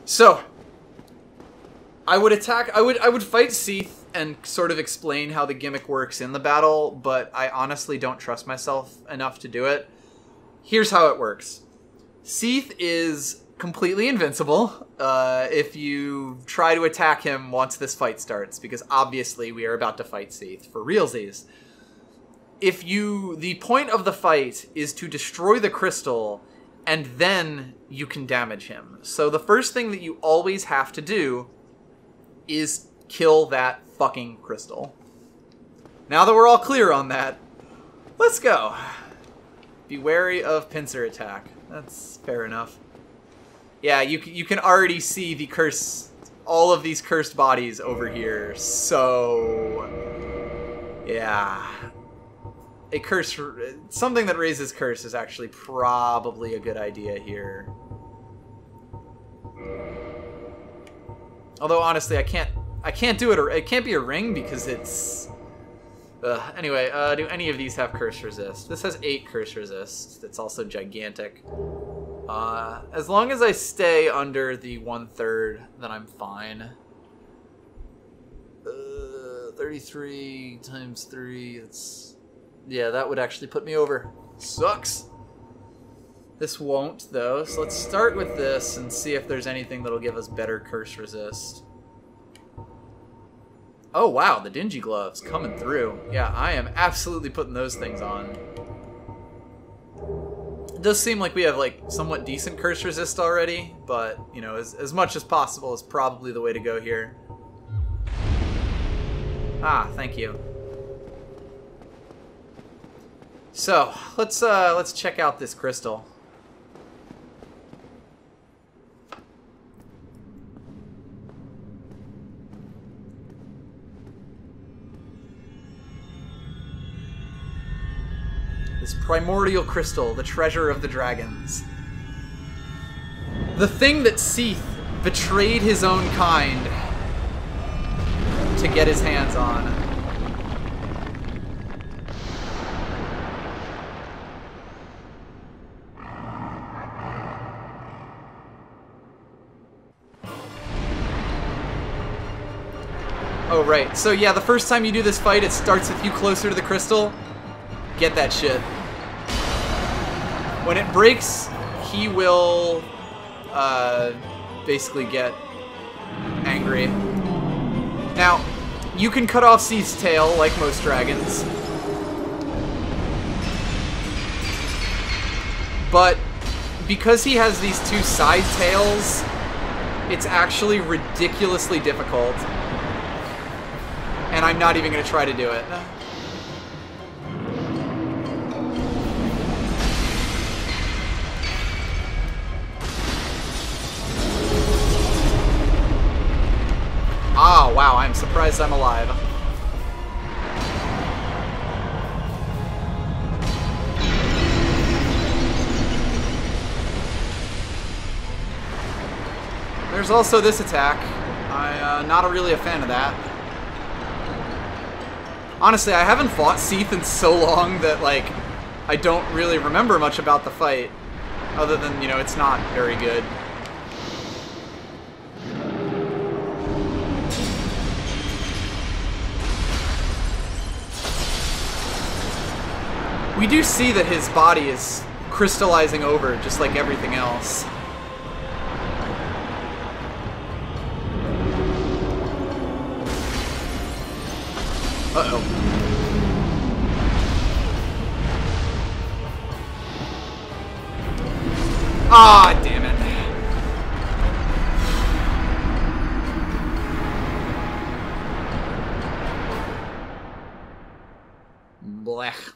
So, I would attack. I would fight Seath and sort of explain how the gimmick works in the battle, but I honestly don't trust myself enough to do it. Here's how it works. Seath is completely invincible if you try to attack him once this fight starts, because obviously we are about to fight Seath for realsies. The point of the fight is to destroy the crystal, and then you can damage him. So the first thing that you always have to do is kill that fucking crystal. Now that we're all clear on that, let's go. Be wary of pincer attack. That's fair enough. Yeah, you can already see the curse, all of these cursed bodies over here. So, yeah. Something that raises curse is actually probably a good idea here. Although honestly, I can't do it. It can't be a ring because it's. Anyway, do any of these have curse resist? This has 8 curse resist. It's also gigantic. As long as I stay under the 1/3, then I'm fine. 33 times 3. Yeah, that would actually put me over. Sucks. This won't, though, so let's start with this and see if there's anything that'll give us better curse resist. Oh, wow, the dingy gloves coming through. Yeah, I am absolutely putting those things on. It does seem like we have, like, somewhat decent curse resist already, but, you know, as much as possible is probably the way to go here. Ah, thank you. So, let's check out this crystal. This primordial crystal, the treasure of the dragons. The thing that Seath betrayed his own kind to get his hands on. Oh, right. So, yeah, the first time you do this fight, it starts with you closer to the crystal. Get that shit. When it breaks, he will basically get angry. Now, you can cut off Seath's tail like most dragons. But because he has these 2 side tails, it's actually ridiculously difficult. And I'm not even going to try to do it. Ah, wow, I'm surprised I'm alive. There's also this attack. I'm not really a fan of that. Honestly, I haven't fought Seath in so long that, like, I don't really remember much about the fight. Other than, you know, it's not very good. We do see that his body is crystallizing over, just like everything else. Uh-oh. Ah, damn it. Blech.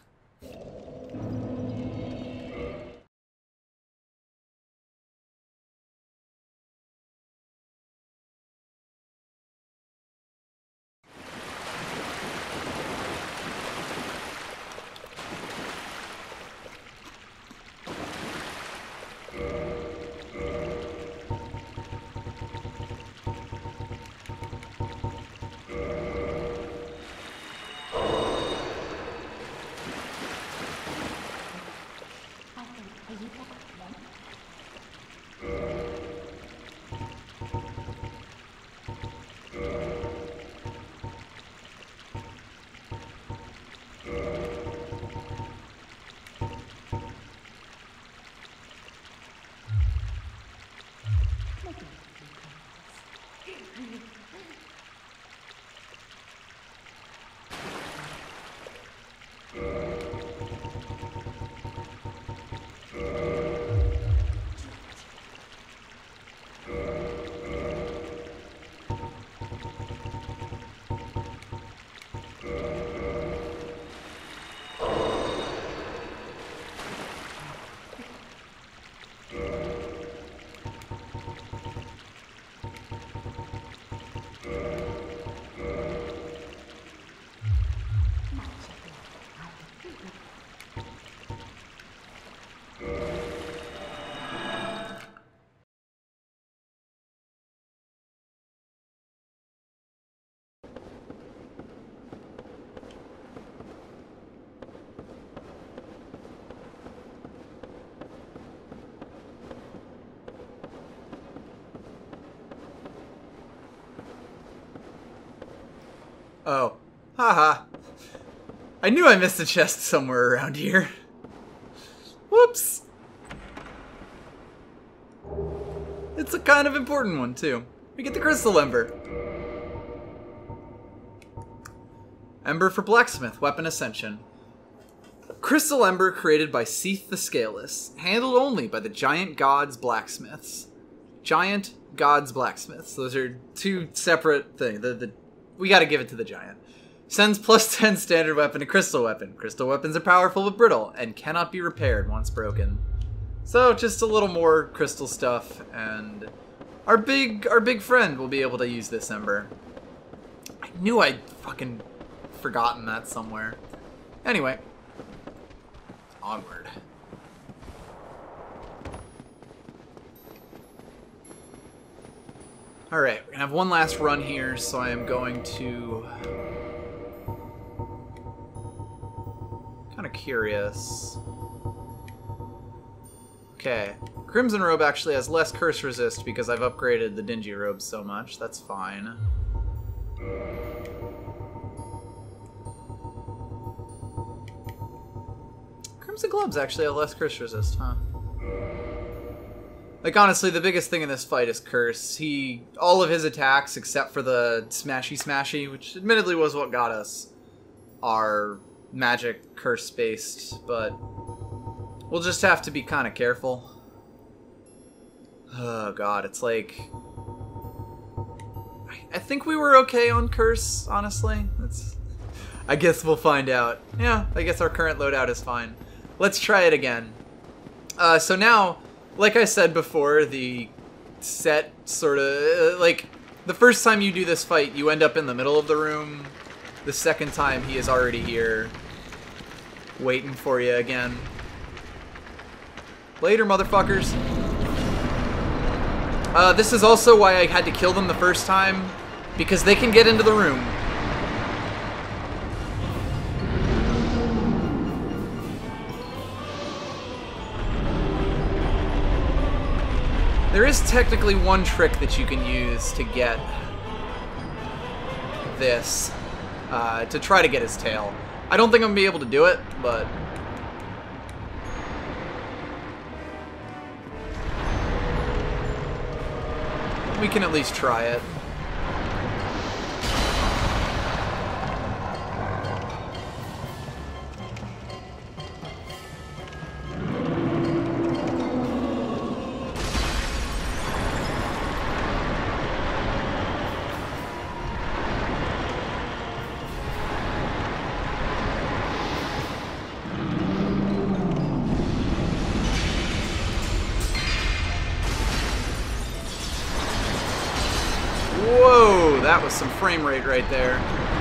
Oh. Haha. I knew I missed a chest somewhere around here. Whoops. It's a kind of important one, too. We get the crystal ember. Ember for blacksmith, weapon ascension. Crystal ember created by Seath The Scaleless. Handled only by the giant gods blacksmiths. Giant gods blacksmiths. Those are two separate things. We gotta give it to the giant. Sends plus 10 standard weapon to crystal weapon. Crystal weapons are powerful but brittle and cannot be repaired once broken. So just a little more crystal stuff, and our big friend will be able to use this ember. I knew I'd fucking forgotten that somewhere. Anyway, onward. Alright, we're gonna have one last run here, so I am going to... kind of curious. Okay, Crimson Robe actually has less curse resist because I've upgraded the Dingy Robe so much. That's fine. Crimson Gloves actually have less curse resist, huh? Like, honestly, the biggest thing in this fight is curse. All of his attacks, except for the smashy, which admittedly was what got us, are magic curse-based, but we'll just have to be kind of careful. Oh god, it's like... I think we were okay on curse, honestly. I guess we'll find out. Yeah, I guess our current loadout is fine. Let's try it again. So now... Like I said before, the set sort of... like, the first time you do this fight, you end up in the middle of the room. The second time, he is already here. Waiting for you again. Later, motherfuckers. This is also why I had to kill them the first time. Because they can get into the room. There is technically one trick that you can use to get this, to try to get his tail. I don't think I'm going to be able to do it, but... we can at least try it. Whoa, that was some frame rate right there.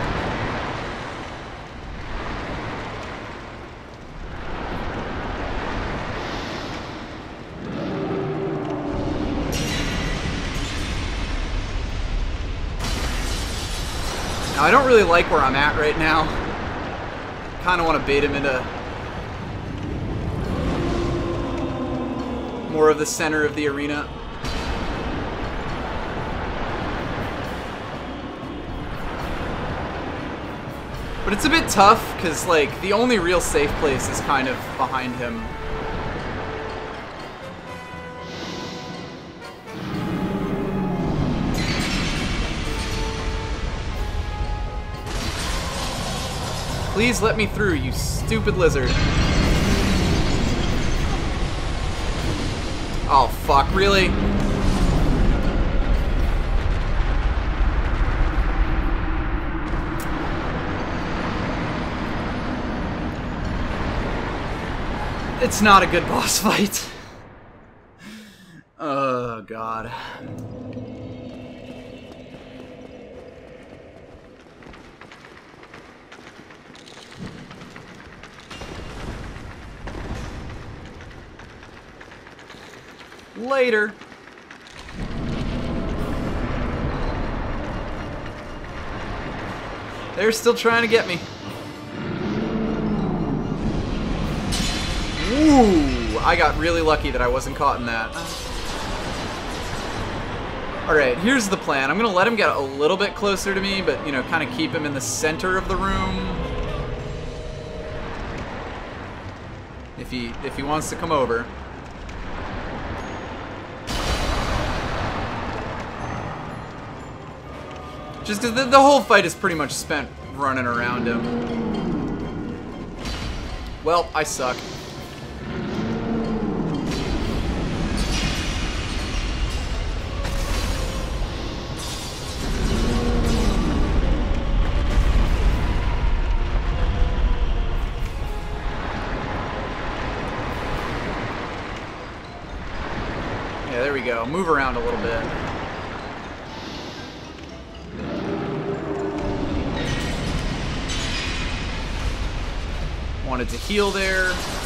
Now, I don't really like where I'm at right now. Kind of want to bait him into more of the center of the arena. But it's a bit tough, because, like, the only real safe place is kind of behind him. Please let me through, you stupid lizard. Oh, fuck, really? It's not a good boss fight. Oh, God. Later. They're still trying to get me. Ooh, I got really lucky that I wasn't caught in that. Alright, here's the plan. I'm gonna let him get a little bit closer to me, but, you know, kind of keep him in the center of the room. If he wants to come over. Just because the whole fight is pretty much spent running around him. Well, I suck. Yeah, there we go. Move around a little bit. Wanted to heal there.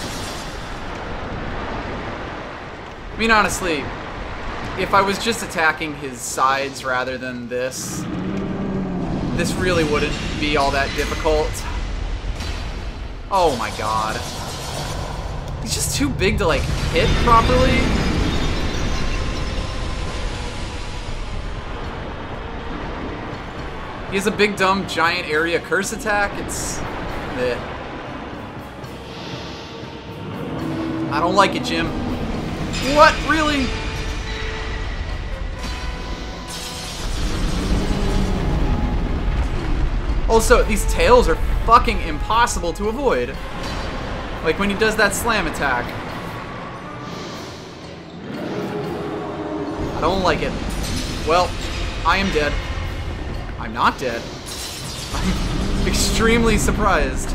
I mean, honestly, if I was just attacking his sides rather than this really wouldn't be all that difficult. Oh my god. He's just too big to, like, hit properly. He has a big, dumb, giant area curse attack. It's... bleh. I don't like it, Jim. What? Really? Also, these tails are fucking impossible to avoid. Like when he does that slam attack. I don't like it. Well, I am dead. I'm not dead. I'm extremely surprised.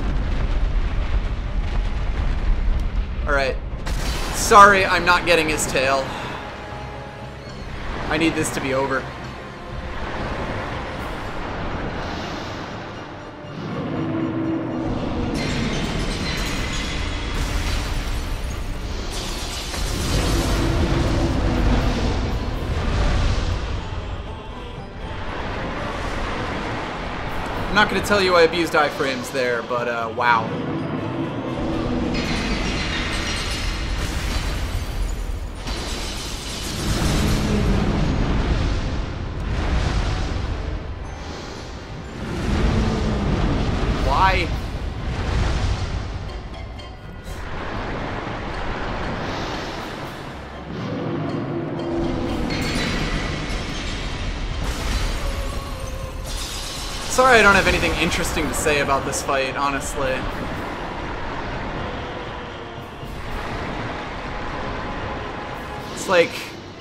Alright. Sorry, I'm not getting his tail. I need this to be over. I'm not going to tell you I abused iframes there, but wow. Why? Sorry I don't have anything interesting to say about this fight, honestly. It's like...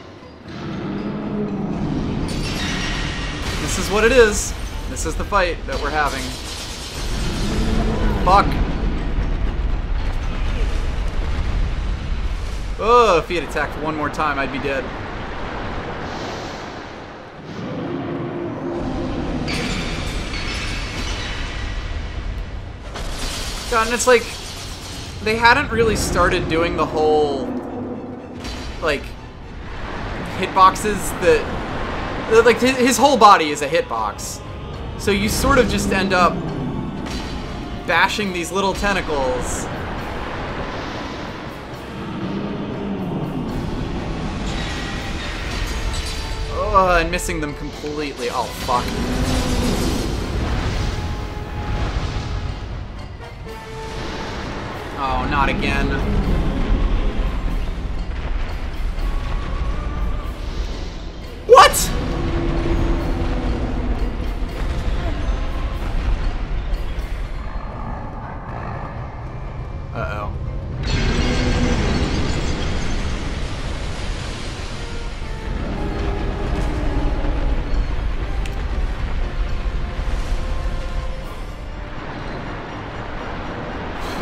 this is what it is. This is the fight that we're having. Fuck. Oh, if he had attacked one more time, I'd be dead. God, and it's like, they hadn't really started doing the whole, like, hitboxes that, like, his whole body is a hitbox. So you sort of just end up bashing these little tentacles. Oh, and missing them completely. Oh, fuck. Oh, not again. What?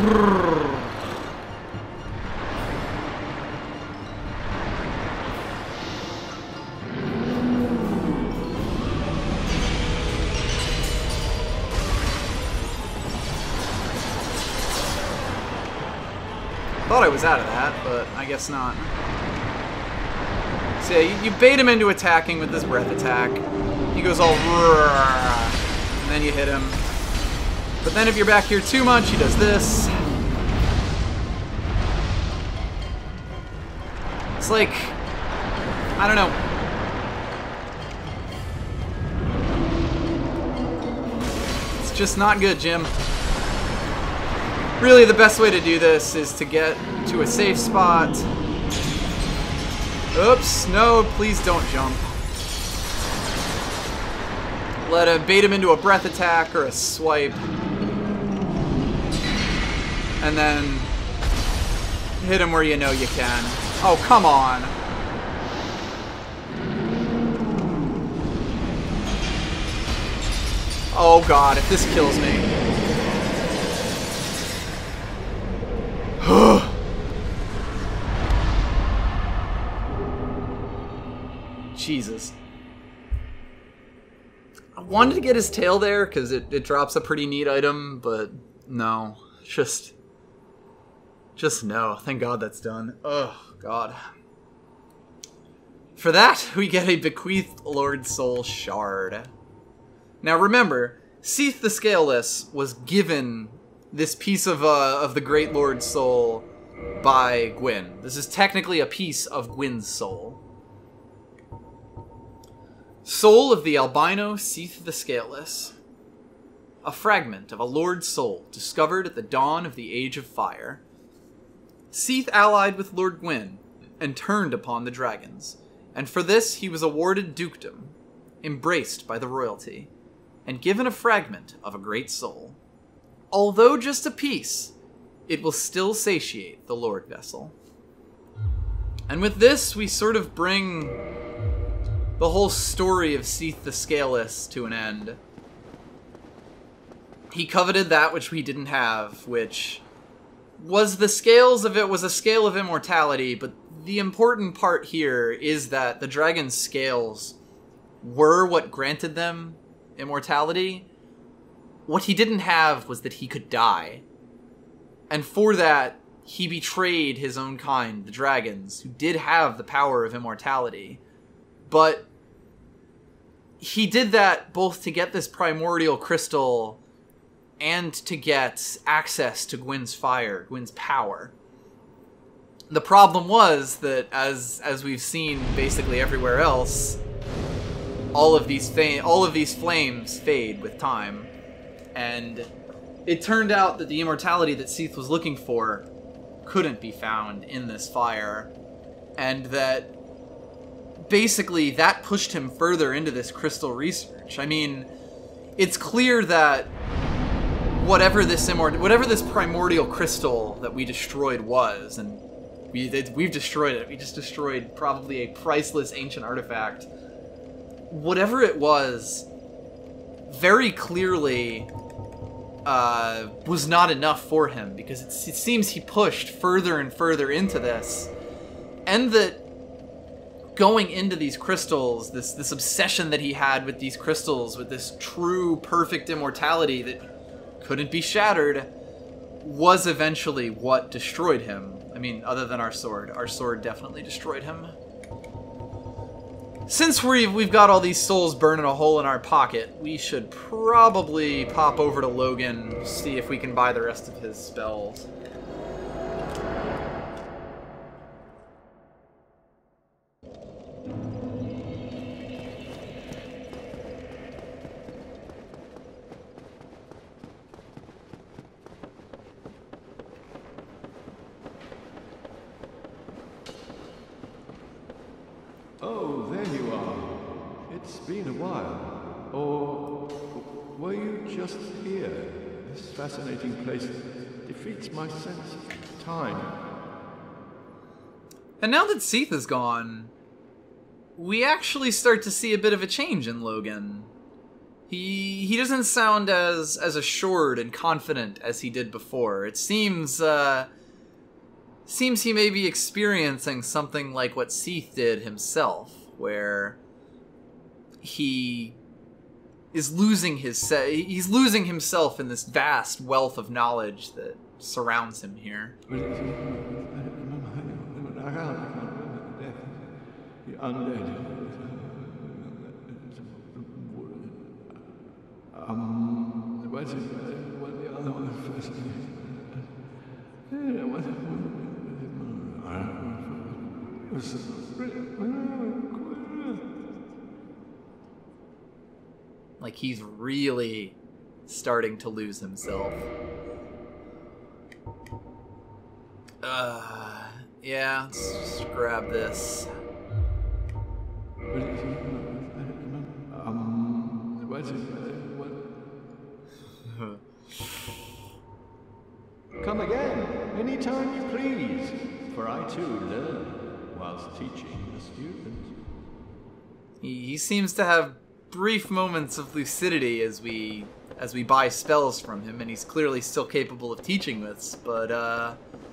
Thought I was out of that, but I guess not. So yeah, you bait him into attacking with this breath attack. He goes all and then you hit him. But then if you're back here too much, he does this. It's like, I don't know. It's just not good, Jim. Really, the best way to do this is to get to a safe spot. Oops, no, please don't jump. Let him bait him into a breath attack or a swipe. And then hit him where you know you can. Oh, come on. Oh god, if this kills me. Jesus. I wanted to get his tail there because it drops a pretty neat item, but no. Just no. Thank God that's done. Oh, God. For that, we get a Bequeathed Lord Soul Shard. Now remember, Seath the Scaleless was given this piece of the Great Lord's soul by Gwyn. This is technically a piece of Gwyn's soul. Soul of the albino Seath the Scaleless. A fragment of a Lord's soul discovered at the dawn of the Age of Fire. Seath allied with Lord Gwyn and turned upon the dragons, and for this he was awarded dukedom, embraced by the royalty, and given a fragment of a great soul. Although just a piece, it will still satiate the Lord Vessel. And with this, we sort of bring the whole story of Seath the Scaleless to an end. He coveted that which we didn't have, which was the scales of it was a scale of immortality, but the important part here is that the dragon's scales were what granted them immortality. What he didn't have was that he could die. And for that, he betrayed his own kind, the dragons, who did have the power of immortality. But he did that both to get this primordial crystal and to get access to Gwyn's fire, Gwyn's power. The problem was that, as we've seen basically everywhere else, all of these flames fade with time. And it turned out that the immortality that Seath was looking for couldn't be found in this fire. And that basically that pushed him further into this crystal research. I mean, it's clear that whatever this primordial crystal that we destroyed was, and we've destroyed it. We just destroyed probably a priceless ancient artifact. Whatever it was, very clearly was not enough for him, because it seems he pushed further and further into this, and that going into these crystals, this obsession that he had with these crystals, with this true perfect immortality that couldn't be shattered, was eventually what destroyed him. I mean, other than our sword definitely destroyed him. Since we've got all these souls burning a hole in our pocket, we should probably pop over to Logan, see if we can buy the rest of his spells. Oh, there you are. It's been a while. Or were you just here? This fascinating place defeats my sense of time. And now that Seath is gone, we actually start to see a bit of a change in Logan. He doesn't sound as assured and confident as he did before. It seems he may be experiencing something like what Seath did himself, where he is losing he's losing himself in this vast wealth of knowledge that surrounds him here. Like he's really starting to lose himself. Yeah, let's just grab this. Come again, anytime you please, for I too learn whilst teaching the students. He seems to have brief moments of lucidity as we buy spells from him, and he's clearly still capable of teaching this, but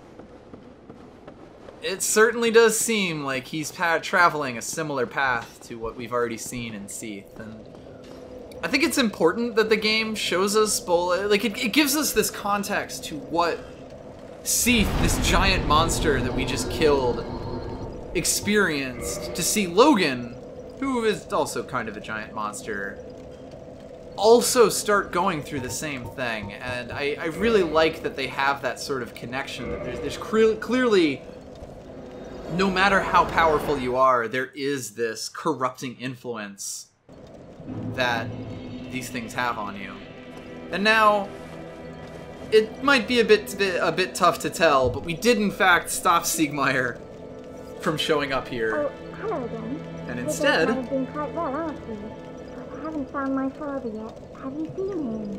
it certainly does seem like he's traveling a similar path to what we've already seen in Seath, and I think it's important that the game shows us it gives us this context to what Seath, this giant monster that we just killed, experienced, to see Logan, who is also kind of a giant monster, also start going through the same thing. And I really like that they have that sort of connection, that there's clearly, no matter how powerful you are, there is this corrupting influence that these things have on you. And now, it might be a bit tough to tell, but we did in fact stop Siegmeyer from showing up here. Oh, hello again. And instead, I've been quite well, aren't you? But I haven't found my father yet. Have you seen him?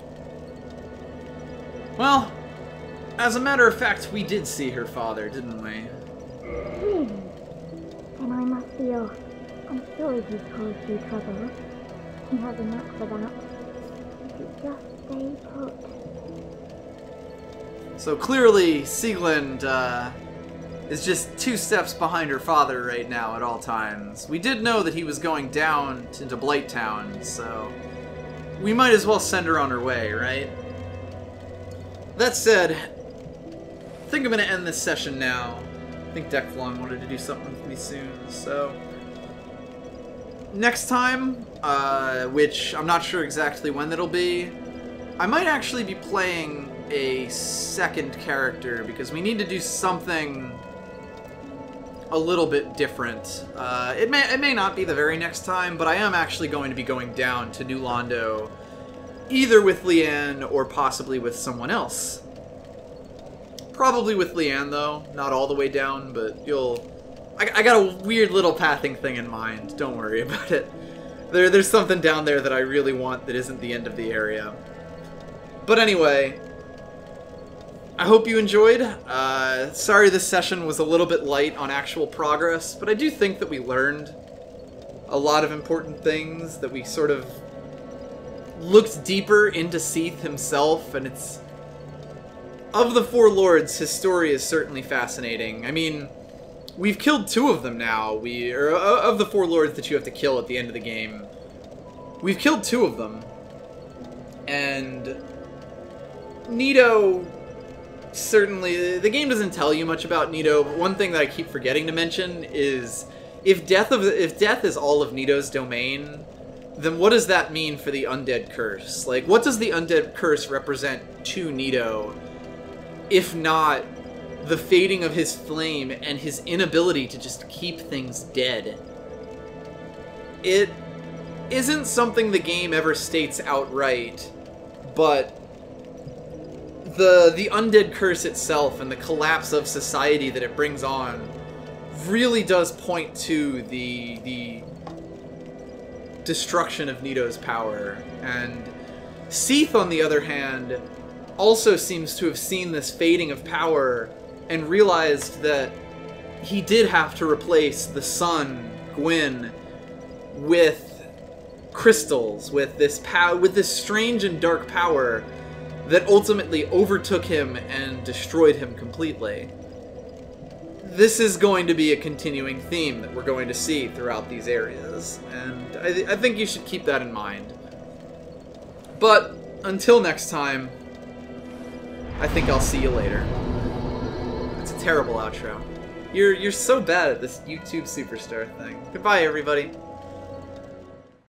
well, as a matter of fact, we did see her father, didn't we? Really? Then I must be off. I'm sorry he's caused you trouble. He has a knack for that. If you just stay put. So clearly, Sieglind is just 2 steps behind her father right now at all times. We did know that he was going down into Blighttown, so we might as well send her on her way, right? That said, I think I'm going to end this session now. I think Dekflon wanted to do something with me soon, so next time, which I'm not sure exactly when that'll be, I might actually be playing a second character, because we need to do something a little bit different. It may not be the very next time, but I am actually going to be going down to New Londo, either with Leanne or possibly with someone else. Probably with Leanne, though. Not all the way down, but you'll... I got a weird little pathing thing in mind. Don't worry about it. There's something down there that I really want that isn't the end of the area. But anyway, I hope you enjoyed. Sorry this session was a little bit light on actual progress, but I do think that we learned a lot of important things, that we sort of looked deeper into Seath himself, and it's... Of the 4 lords, his story is certainly fascinating. I mean, we've killed 2 of them now. Of the 4 lords that you have to kill at the end of the game, we've killed 2 of them. And Nito, certainly, the game doesn't tell you much about Nito, but one thing that I keep forgetting to mention is if death is all of Nito's domain, then what does that mean for the undead curse? Like, what does the undead curse represent to Nito, if not the fading of his flame and his inability to just keep things dead? It isn't something the game ever states outright, but the undead curse itself and the collapse of society that it brings on really does point to the destruction of Nito's power. And Seath, on the other hand, also seems to have seen this fading of power and realized that he did have to replace the sun, Gwyn, with crystals, with this strange and dark power that ultimately overtook him and destroyed him completely. This is going to be a continuing theme that we're going to see throughout these areas, and I think you should keep that in mind. But until next time, I think I'll see you later. It's a terrible outro. You're so bad at this YouTube superstar thing. Goodbye, everybody.